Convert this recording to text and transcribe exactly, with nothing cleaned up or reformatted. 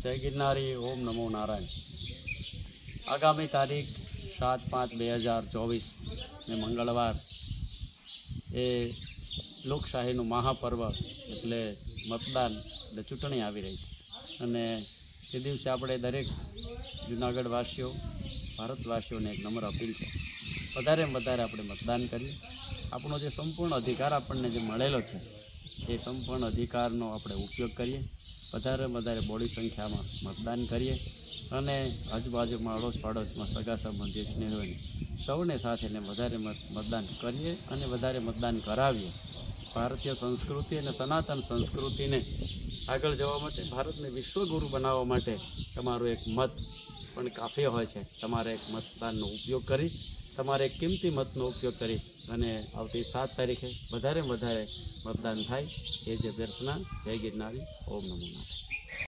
જય ગિરનારી, ઓમ નમો નારાયણ। આગામી તારીખ સાત પાંચ બે હજાર ચોવીસ ને મંગળવાર એ લોકશાહીનું મહાપર્વ એટલે મતદાન એટલે ચૂંટણી આવી રહી છે અને એ દિવસે આપણે દરેક જૂનાગઢવાસીઓ ભારતવાસીઓને એક નમ્ર અપીલ છે, વધારે વધારે આપણે મતદાન કરીએ। આપણો જે સંપૂર્ણ અધિકાર આપણને જે મળેલો છે એ સંપૂર્ણ અધિકારનો આપણે ઉપયોગ કરીએ, વધારે વધારે બોડી સંખ્યામાં મતદાન કરીએ અને આજુબાજુમાં અડોશ પાડોશમાં સગા સંબંધી સ્નેહીઓને સૌને સાથે લઈને વધારે મતદાન કરીએ અને વધારે મતદાન કરાવીએ। ભારતીય સંસ્કૃતિ અને સનાતન સંસ્કૃતિને આગળ જવા માટે, ભારતને વિશ્વગુરુ બનાવવા માટે તમારો એક મત પણ કાફી હોય છે। તમારે એક મતદાનનો ઉપયોગ કરી, તમારે એક કિંમતી મતનો ઉપયોગ કરી અને આવતી સાત તારીખે વધારે વધારે મતદાન થાય એ જ અભ્યર્થના। જય ગિરનારી, ઓમ નમો નારાયણ।